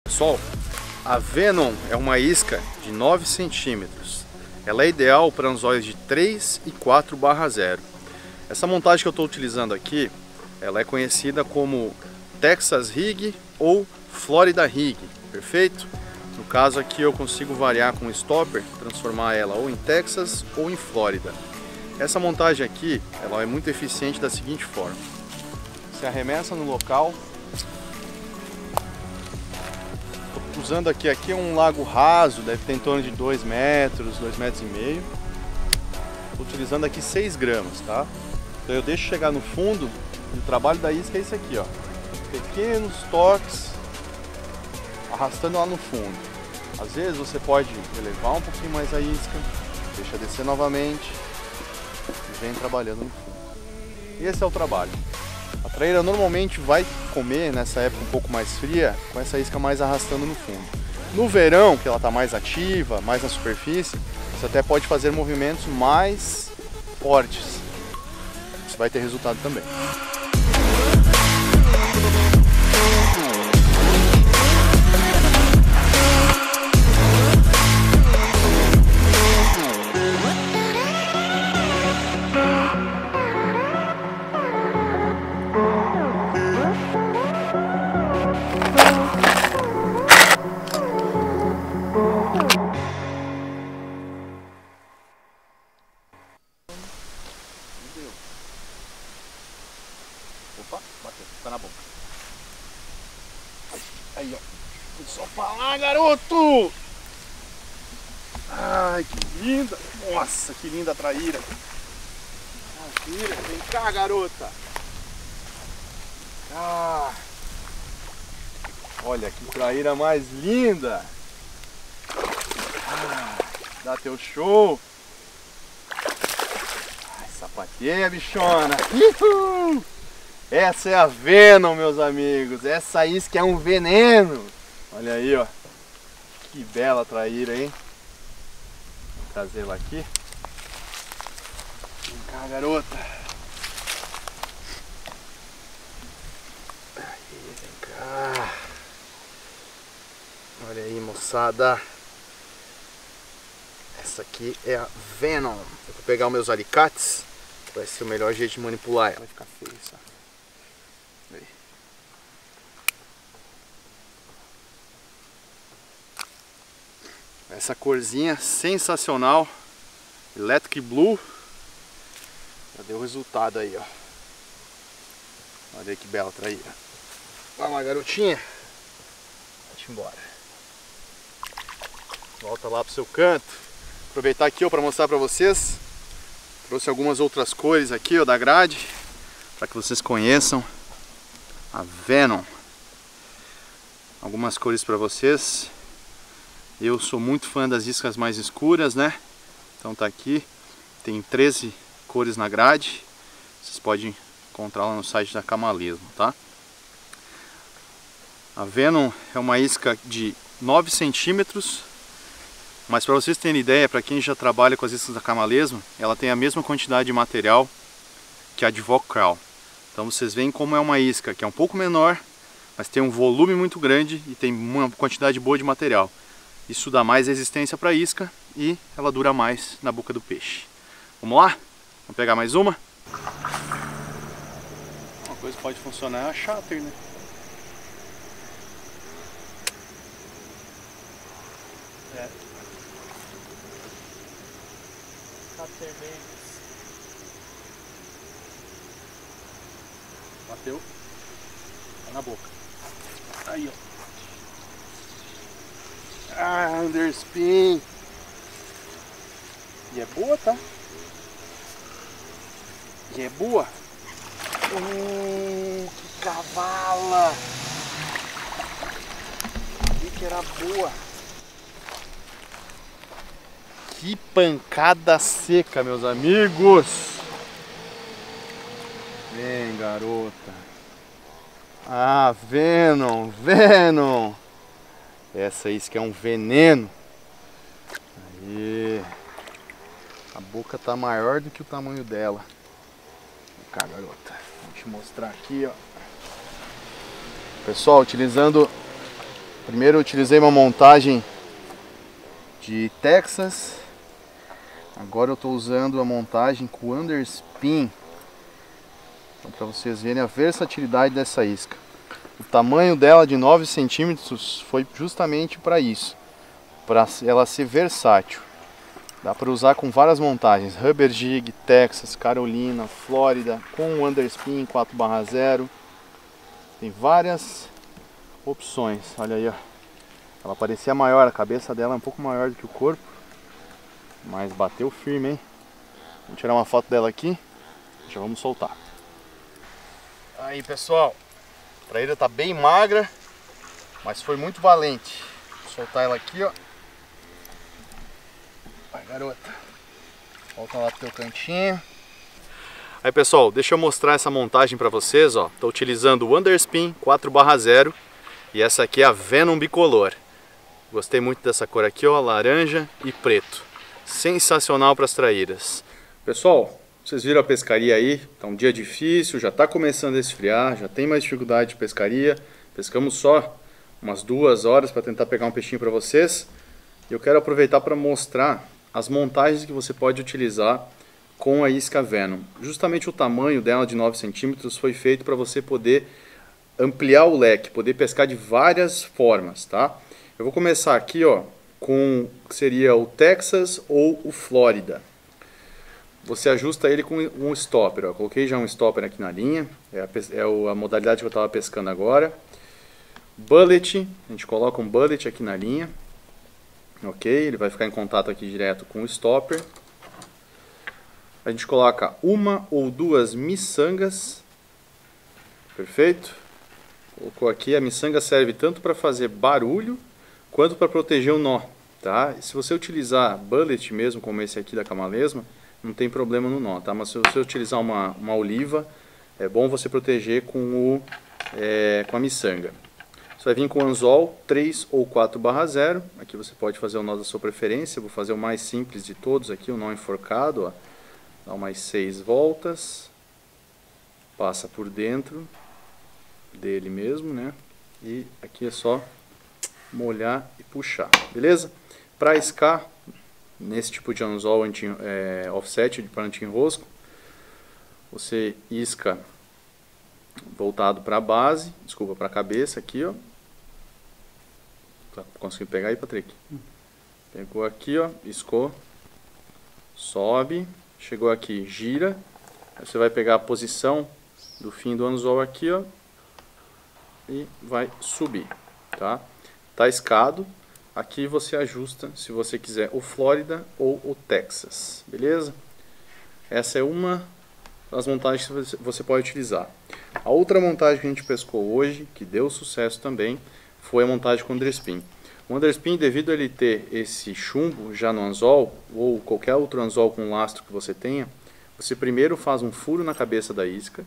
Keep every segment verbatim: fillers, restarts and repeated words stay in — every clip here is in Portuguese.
Pessoal, a Venom é uma isca de nove centímetros. Ela é ideal para anzóis de três e quatro barra zero. Essa montagem que eu estou utilizando aqui, ela é conhecida como Texas Rig ou Florida Rig, perfeito? No caso aqui eu consigo variar com o stopper, transformar ela ou em Texas ou em Flórida. Essa montagem aqui, ela é muito eficiente da seguinte forma. Você arremessa no local. Usando aqui, aqui é um lago raso, deve ter em torno de dois metros, dois metros e meio. Estou utilizando aqui seis gramas, tá? Então eu deixo chegar no fundo e o trabalho da isca é esse aqui, ó. Pequenos toques, arrastando lá no fundo. Às vezes você pode elevar um pouquinho mais a isca, deixa descer novamente e vem trabalhando no fundo. Esse é o trabalho. A traíra normalmente vai comer nessa época um pouco mais fria, com essa isca mais arrastando no fundo. No verão, que ela está mais ativa, mais na superfície, você até pode fazer movimentos mais fortes. Você vai ter resultado também. Opa, bateu, fica na boca. Aí, ó. Vou só falar, garoto! Ai, que linda! Nossa, que linda a traíra! Traíra, vem cá, garota! Ah, olha que traíra mais linda! Ah, dá teu show! Ai, sapateia, bichona! Uhul! Essa é a Venom, meus amigos. Essa isca é um veneno. Olha aí, ó. Que bela traíra, hein? Vou trazê-la aqui. Vem cá, garota. Aí, vem cá. Olha aí, moçada. Essa aqui é a Venom. Eu vou pegar os meus alicates. Vai ser o melhor jeito de manipular ela. Vai ficar feio, sabe? Essa corzinha sensacional, Electric Blue, já deu resultado aí, ó. Olha aí que bela traíra. Vai lá, garotinha. Vai-te embora. Volta lá pro seu canto. Aproveitar aqui, ó, para mostrar para vocês. Trouxe algumas outras cores aqui, ó, da grade, para que vocês conheçam a Venom. Algumas cores para vocês. Eu sou muito fã das iscas mais escuras, né? Então tá aqui, tem treze cores na grade. Vocês podem encontrar lá no site da Camaleismo, tá? A Venom é uma isca de nove centímetros, mas para vocês terem ideia, para quem já trabalha com as iscas da Camaleismo, ela tem a mesma quantidade de material que a de Vokral. Então vocês veem como é uma isca que é um pouco menor, mas tem um volume muito grande e tem uma quantidade boa de material. Isso dá mais resistência para a isca e ela dura mais na boca do peixe. Vamos lá? Vamos pegar mais uma? Uma coisa que pode funcionar é a Shatter, né? É. Shatter Babies. Bateu. Tá na boca. Aí, ó. Ah, underspin. E é boa, tá? E é boa. Hum, que cavala. Vi que era boa. Que pancada seca, meus amigos. Vem, garota. Ah, Venom, Venom. Essa isca é um veneno. Aí. A boca tá maior do que o tamanho dela. Vem cá, garota. Vou te mostrar aqui, ó. Pessoal, utilizando Primeiro eu utilizei uma montagem de Texas. Agora eu estou usando a montagem com Underspin. Então, para vocês verem a versatilidade dessa isca. O tamanho dela de nove centímetros foi justamente para isso, para ela ser versátil. Dá para usar com várias montagens, Rubber Jig, Texas, Carolina, Flórida, com Underspin quatro barra zero. Tem várias opções. Olha aí, ó. Ela parecia maior, a cabeça dela é um pouco maior do que o corpo, mas bateu firme, hein? Vamos tirar uma foto dela aqui, já vamos soltar. Aí, pessoal, a traíra tá bem magra, mas foi muito valente. Vou soltar ela aqui, ó. Vai, garota. Volta lá pro teu cantinho. Aí, pessoal, deixa eu mostrar essa montagem para vocês, ó. Tô utilizando o Underspin quatro barra zero e essa aqui é a Venom bicolor. Gostei muito dessa cor aqui, ó, laranja e preto. Sensacional para as traíras. Pessoal, vocês viram a pescaria aí? Tá um dia difícil, já tá começando a esfriar, já tem mais dificuldade de pescaria. Pescamos só umas duas horas para tentar pegar um peixinho para vocês. E eu quero aproveitar para mostrar as montagens que você pode utilizar com a isca Venom. Justamente o tamanho dela de nove centímetros foi feito para você poder ampliar o leque, poder pescar de várias formas, tá? Eu vou começar aqui, ó, com que seria o Texas ou o Flórida. Você ajusta ele com um stopper, ó. Coloquei já um stopper aqui na linha, é a, é a modalidade que eu estava pescando agora. Bullet, a gente coloca um bullet aqui na linha, ok? Ele vai ficar em contato aqui direto com o stopper. A gente coloca uma ou duas miçangas, perfeito? Colocou aqui, a miçanga serve tanto para fazer barulho quanto para proteger o nó, tá? Se você utilizar bullet mesmo, como esse aqui da Camalesma, não tem problema no nó, tá? Mas se você utilizar uma, uma oliva, é bom você proteger com, o, é, com a miçanga. Você vai vir com o anzol três ou quatro barra zero, aqui você pode fazer o nó da sua preferência, eu vou fazer o mais simples de todos aqui, o nó enforcado, ó. Dá umas seis voltas, passa por dentro dele mesmo, né? E aqui é só molhar e puxar, beleza? Para iscar nesse tipo de anzol anti, é, offset para anti-enrosco, você isca voltado para a base, desculpa, para a cabeça aqui, ó. Tá conseguindo pegar aí, Patrick? Pegou aqui, ó, iscou, sobe, chegou aqui, gira, aí você vai pegar a posição do fim do anzol aqui, ó, e vai subir, tá? Tá iscado, aqui você ajusta se você quiser o Flórida ou o Texas, beleza? Essa é uma das montagens que você pode utilizar. A outra montagem que a gente pescou hoje, que deu sucesso também, foi a montagem com Underspin. O Underspin, devido a ele ter esse chumbo já no anzol, ou qualquer outro anzol com lastro que você tenha, você primeiro faz um furo na cabeça da isca.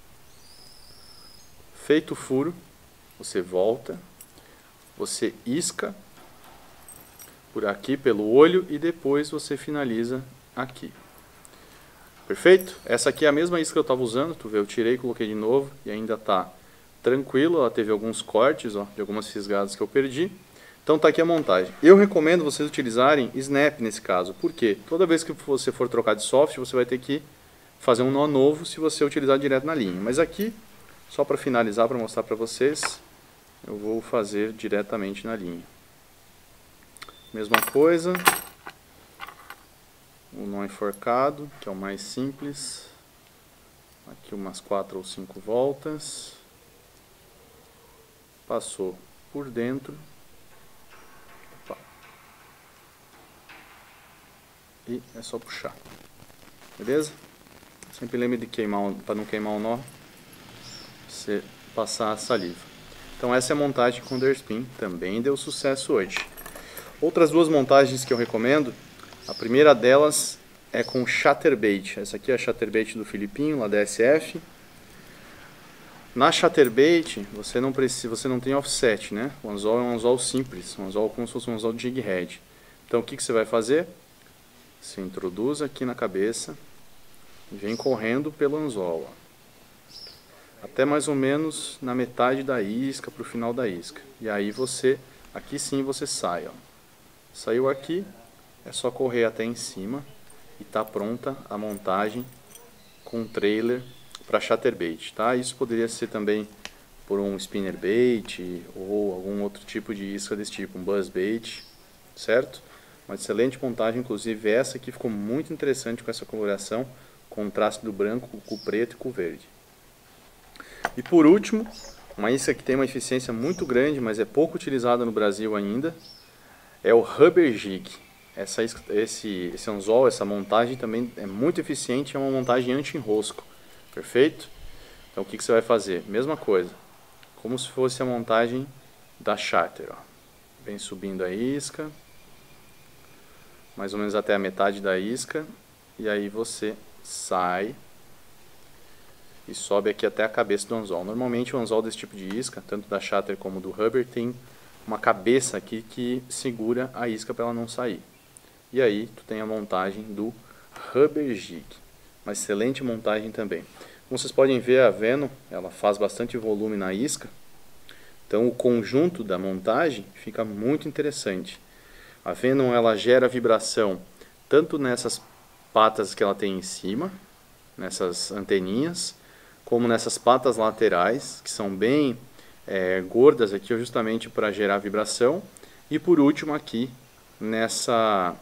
Feito o furo, você volta, você isca por aqui pelo olho e depois você finaliza aqui. Perfeito? Essa aqui é a mesma isca que eu estava usando, tu vê, eu tirei e coloquei de novo e ainda está tranquilo, ela teve alguns cortes, ó, de algumas fisgadas que eu perdi. Então tá aqui a montagem. Eu recomendo vocês utilizarem snap nesse caso, porque toda vez que você for trocar de soft, você vai ter que fazer um nó novo se você utilizar direto na linha. Mas aqui, só para finalizar, para mostrar para vocês, eu vou fazer diretamente na linha. Mesma coisa, o nó enforcado, que é o mais simples. Aqui umas quatro ou cinco voltas. Passou por dentro. Opa. E é só puxar. Beleza? Sempre lembre de queimar, para não queimar o nó, você passar a saliva. Então essa é a montagem com Underspin, também deu sucesso hoje. Outras duas montagens que eu recomendo, a primeira delas é com Chatterbait. Essa aqui é a Chatterbait do Filipinho, lá da S F. Na Chatterbait, você não precisa, você não tem offset, né? O anzol é um anzol simples, um anzol como se fosse um anzol de jig head. Então o que, que você vai fazer? Você introduz aqui na cabeça e vem correndo pelo anzol. Ó. até mais ou menos na metade da isca, para o final da isca. E aí você, aqui sim você sai, ó. Saiu aqui, é só correr até em cima e tá pronta a montagem com trailer para chatterbait, tá? Isso poderia ser também por um spinnerbait ou algum outro tipo de isca desse tipo, um buzzbait, certo? Uma excelente montagem, inclusive essa aqui ficou muito interessante com essa coloração, contraste do branco com o preto e com o verde. E por último, uma isca que tem uma eficiência muito grande, mas é pouco utilizada no Brasil ainda, é o rubber jig. Essa isca, esse, esse anzol, essa montagem também é muito eficiente, é uma montagem anti-enrosco, perfeito? Então o que, que você vai fazer? Mesma coisa, como se fosse a montagem da charter, ó. Vem subindo a isca, mais ou menos até a metade da isca, e aí você sai e sobe aqui até a cabeça do anzol. Normalmente o anzol desse tipo de isca, tanto da charter como do rubber, tem uma cabeça aqui que segura a isca para ela não sair. E aí tu tem a montagem do rubber jig, uma excelente montagem também. Como vocês podem ver, a Venom, ela faz bastante volume na isca, então o conjunto da montagem fica muito interessante. A Venom, ela gera vibração tanto nessas patas que ela tem em cima, nessas anteninhas, como nessas patas laterais, que são bem é, gordas aqui justamente para gerar vibração. E por último aqui, nessa,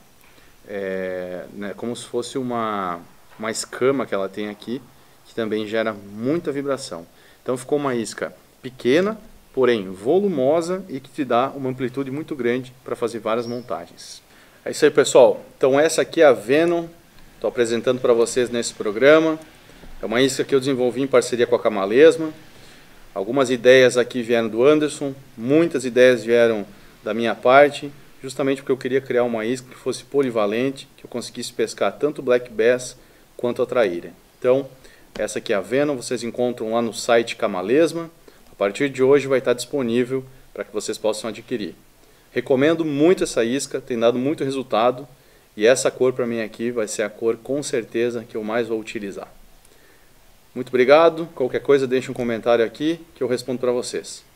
é, né, como se fosse uma, uma escama que ela tem aqui, que também gera muita vibração. Então ficou uma isca pequena, porém volumosa e que te dá uma amplitude muito grande para fazer várias montagens. É isso aí, pessoal. Então essa aqui é a Venom, estou apresentando para vocês nesse programa. É uma isca que eu desenvolvi em parceria com a Camalesma. Algumas ideias aqui vieram do Anderson, muitas ideias vieram da minha parte, justamente porque eu queria criar uma isca que fosse polivalente, que eu conseguisse pescar tanto Black Bass quanto a traíra. Então, essa aqui é a Venom, vocês encontram lá no site Camalesma. A partir de hoje vai estar disponível para que vocês possam adquirir. Recomendo muito essa isca, tem dado muito resultado, e essa cor para mim aqui vai ser a cor com certeza que eu mais vou utilizar. Muito obrigado, qualquer coisa deixe um comentário aqui que eu respondo para vocês.